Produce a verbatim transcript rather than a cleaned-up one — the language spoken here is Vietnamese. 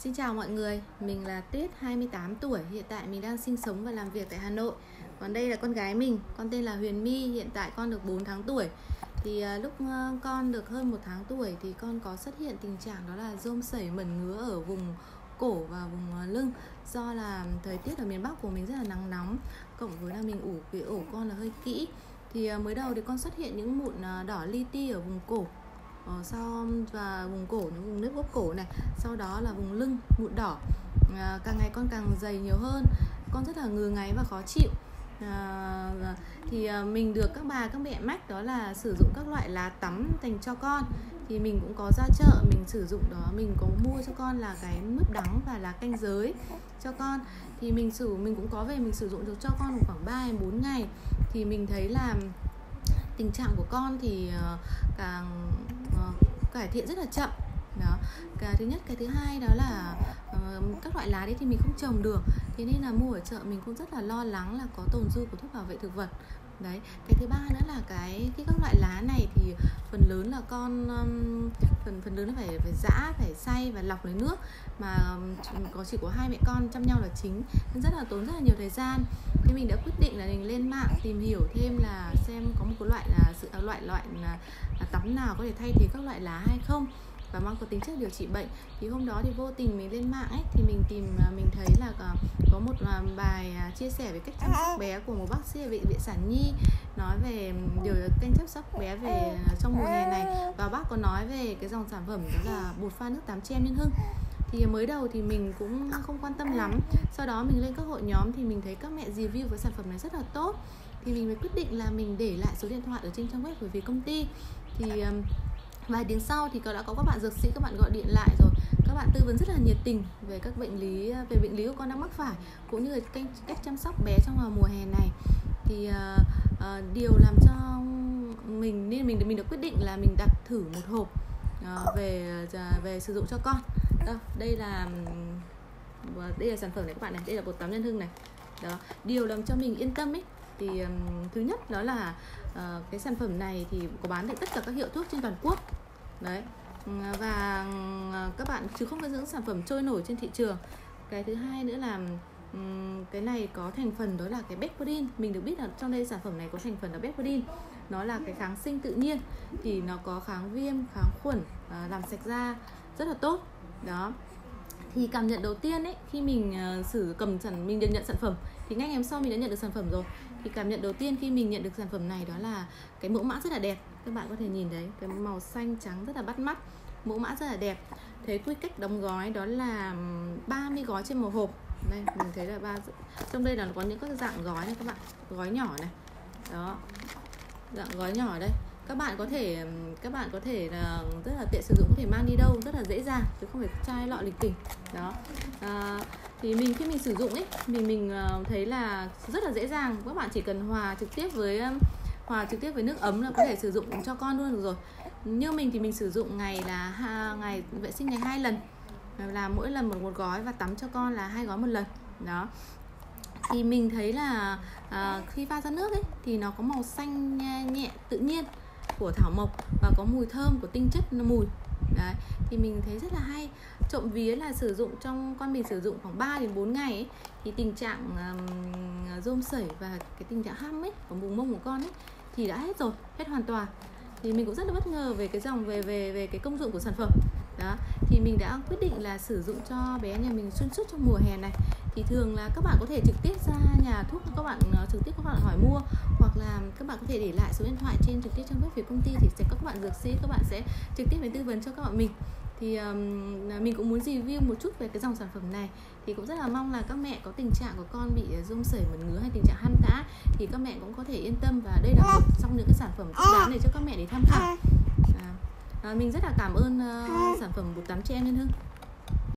Xin chào mọi người, mình là Tuyết, hai mươi tám tuổi. Hiện tại mình đang sinh sống và làm việc tại Hà Nội. Còn đây là con gái mình, con tên là Huyền My. Hiện tại con được bốn tháng tuổi. Thì uh, lúc uh, con được hơn một tháng tuổi thì con có xuất hiện tình trạng đó là rôm sẩy mẩn ngứa ở vùng cổ và vùng uh, lưng. Do là thời tiết ở miền Bắc của mình rất là nắng nóng, cộng với là mình ủ cái ổ con là hơi kỹ. Thì uh, mới đầu thì con xuất hiện những mụn uh, đỏ li ti ở vùng cổ, Ờ, sau và vùng cổ, vùng nếp gốc cổ này, sau đó là vùng lưng mụn đỏ. À, càng ngày con càng dày nhiều hơn, con rất là ngứa ngáy và khó chịu. À, thì à, mình được các bà các mẹ mách đó là sử dụng các loại lá tắm dành cho con. Thì mình cũng có ra chợ mình sử dụng đó, mình có mua cho con là cái mướp đắng và lá canh giới cho con. Thì mình sử mình cũng có về mình sử dụng được cho con khoảng ba đến bốn ngày. Thì mình thấy là tình trạng của con thì uh, càng uh, cải thiện rất là chậm đó. Cái thứ nhất, cái thứ hai đó là uh, các loại lá đấy thì mình không trồng được, thế nên là mua ở chợ mình cũng rất là lo lắng là có tồn dư của thuốc bảo vệ thực vật đấy. Cái thứ ba nữa là cái, cái các loại lá này thì phần lớn là con um, phần phần lớn là phải phải giã, phải xay và lọc lấy nước, mà um, có chỉ có hai mẹ con chăm nhau là chính, nên rất là tốn rất là nhiều thời gian. Thế mình đã quyết định là mình lên mạng tìm hiểu thêm là xem có một cái loại là sự loại loại là, là tắm nào có thể thay thế các loại lá hay không và mang có tính chất điều trị bệnh. Thì hôm đó thì vô tình mình lên mạng ấy, thì mình tìm mình thấy là có một bài chia sẻ về cách chăm sóc bé của một bác sĩ ở bệnh viện Sản Nhi, nói về điều cách chăm sóc bé về trong mùa hè này, và bác có nói về cái dòng sản phẩm đó là bột pha nước tắm trẻ em Nhân Hưng. Thì mới đầu thì mình cũng không quan tâm lắm, sau đó mình lên các hội nhóm thì mình thấy các mẹ review cái sản phẩm này rất là tốt, thì mình mới quyết định là mình để lại số điện thoại ở trên trang web của phía công ty. Thì vài tiếng sau thì đã có các bạn dược sĩ, các bạn gọi điện lại rồi, các bạn tư vấn rất là nhiệt tình về các bệnh lý về bệnh lý của con đang mắc phải, cũng như là cách, cách chăm sóc bé trong mùa hè này. Thì uh, uh, điều làm cho mình nên mình mình được quyết định là mình đặt thử một hộp uh, về uh, về sử dụng cho con. Đó, đây là đây là sản phẩm này các bạn này, đây là bột tắm Nhân Hưng này. Đó, điều làm cho mình yên tâm ấy thì um, thứ nhất đó là uh, cái sản phẩm này thì có bán tại tất cả các hiệu thuốc trên toàn quốc đấy, và uh, các bạn chứ không có những sản phẩm trôi nổi trên thị trường. Cái thứ hai nữa là um, cái này có thành phần đó là cái Bepodin. Mình được biết là trong đây sản phẩm này có thành phần là Bepodin, nó là cái kháng sinh tự nhiên, thì nó có kháng viêm, kháng khuẩn, uh, làm sạch da rất là tốt đó. Thì cảm nhận đầu tiên ấy, khi mình uh, sử cầm sản mình được nhận sản phẩm thì ngay ngày hôm sau mình đã nhận được sản phẩm rồi. Thì cảm nhận đầu tiên khi mình nhận được sản phẩm này đó là cái mẫu mã rất là đẹp, các bạn có thể nhìn thấy cái màu xanh trắng rất là bắt mắt, mẫu mã rất là đẹp. Thế quy cách đóng gói đó là ba mươi gói trên một hộp. Đây mình thấy là ba trong đây là có những các dạng gói này các bạn, gói nhỏ này đó, dạng gói nhỏ ở đây. Các bạn có thể các bạn có thể là rất là tiện sử dụng, có thể mang đi đâu rất là dễ dàng chứ không phải chai lọ lịch kỉnh đó. À, thì mình khi mình sử dụng ấy mình mình thấy là rất là dễ dàng, các bạn chỉ cần hòa trực tiếp với hòa trực tiếp với nước ấm là có thể sử dụng cho con luôn được rồi. Như mình thì mình sử dụng ngày là ha, ngày vệ sinh ngày hai lần, là mỗi lần một một gói, và tắm cho con là hai gói một lần đó. Thì mình thấy là à, khi pha ra nước ấy thì nó có màu xanh nhẹ, nhẹ tự nhiên của thảo mộc và có mùi thơm của tinh chất mùi đấy, thì mình thấy rất là hay. Trộm vía là sử dụng trong con mình sử dụng khoảng ba đến bốn ngày ấy, thì tình trạng um, rôm sẩy và cái tình trạng hăm ấy ở vùng mông của con ấy thì đã hết rồi, hết hoàn toàn. Thì mình cũng rất là bất ngờ về cái dòng về về về cái công dụng của sản phẩm đó. Thì mình đã quyết định là sử dụng cho bé nhà mình xuyên suốt trong mùa hè này. Thì thường là các bạn có thể trực tiếp ra nhà thuốc, các bạn uh, trực tiếp các bạn hỏi mua, hoặc là các bạn có thể để lại số điện thoại trên trực tiếp trong web phía công ty, thì sẽ có các bạn dược sĩ, các bạn sẽ trực tiếp đến tư vấn cho các bạn mình. Thì um, mình cũng muốn review một chút về cái dòng sản phẩm này. Thì cũng rất là mong là các mẹ có tình trạng của con bị rôm sẩy mẩn ngứa hay tình trạng hăn tã thì các mẹ cũng có thể yên tâm, và đây là một trong những cái sản phẩm thích đáng để cho các mẹ để tham khảo. À, à, mình rất là cảm ơn uh, sản phẩm bột tắm trẻ em Nhân Hưng.